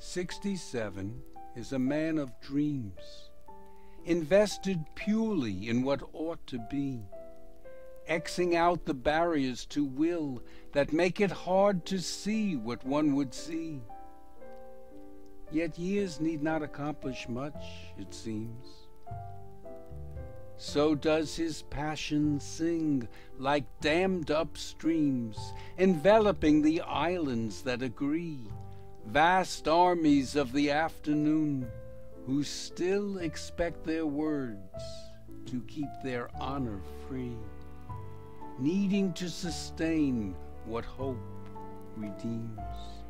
67 is a man of dreams, invested purely in what ought to be, Xing out the barriers to will that make it hard to see what one would see. Yet years need not accomplish much, it seems. So does his passion sing like dammed-up streams, enveloping the islands that agree, vast armies of the afternoon, who still expect their words to keep their honor free, needing to sustain what hope redeems.